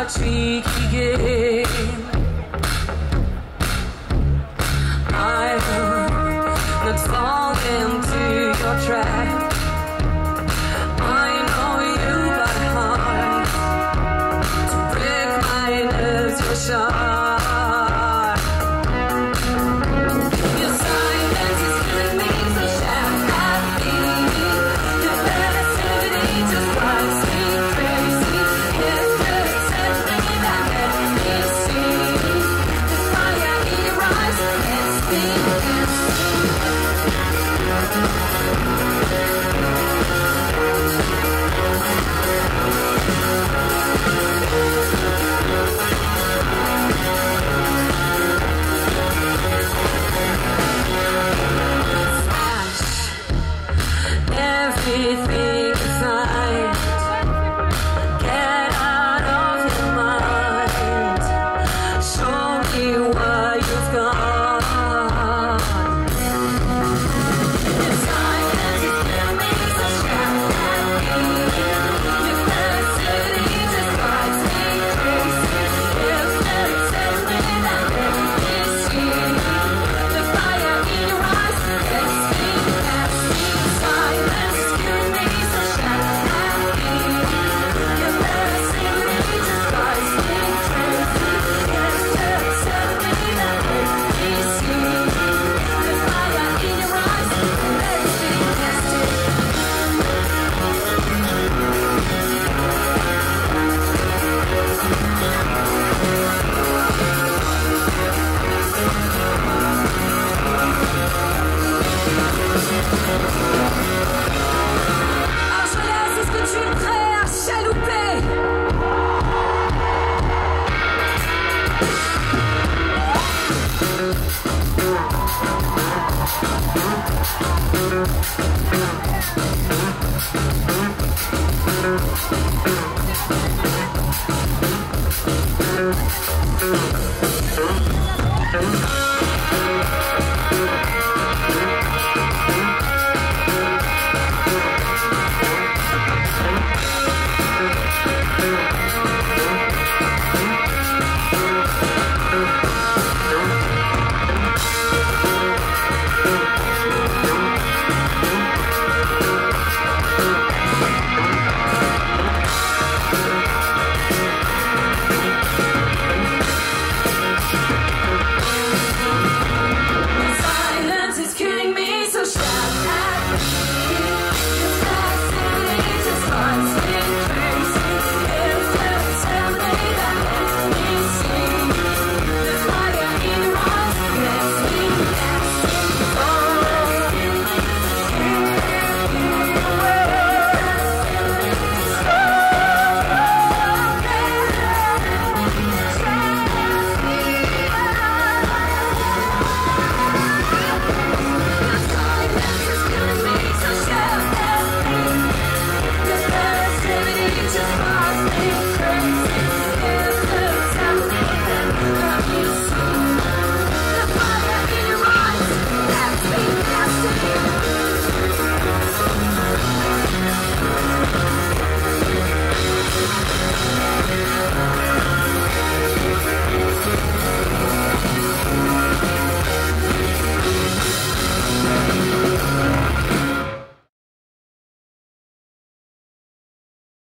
tricky game. I'm not falling into your trap. I know you by heart. To break my nerves, you're sharp. Your silence is killing me, so shout at me. Your passivity just drives me crazy. If there's something that let me see, the fire in your eyes lets me everything aside. Get out of your mind. Show me what you've got. Your silence is killing me, so shout at me. Your passivity just drives me crazy. If there's something that let me see, the fire in your eyes gets me past me. Silence is killing me, so shout at me. Your passivity just drives me crazy. If there's something that let me see, the fire in your eyes lets me past it. Argelès, est-ce que tu es prêt à chalouper?